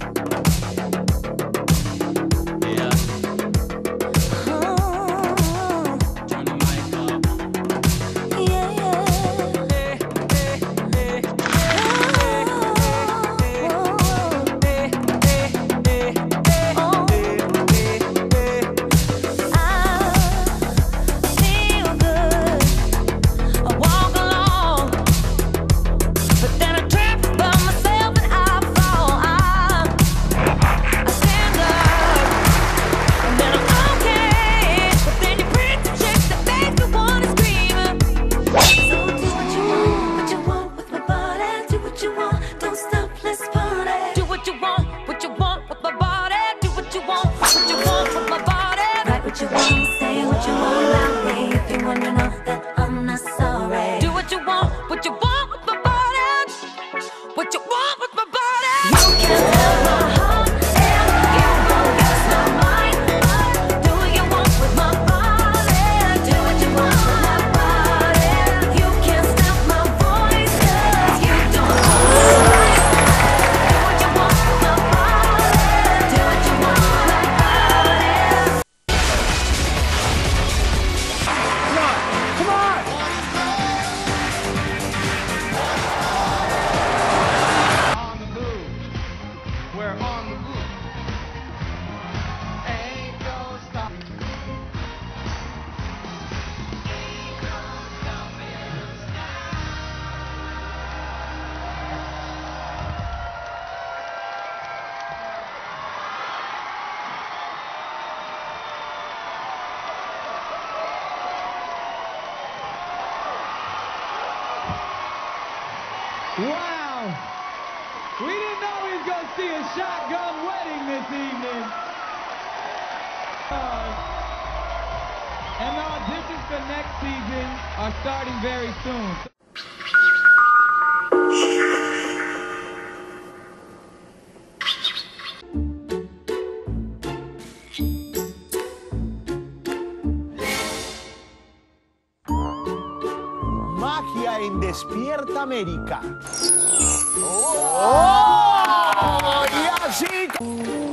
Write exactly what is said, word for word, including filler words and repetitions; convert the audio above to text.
Wow! We didn't know we was going to see a shotgun wedding this evening. Uh, and the auditions for next season are starting very soon. Magia en Despierta América. ¡Oh! ¡Oh! Y así...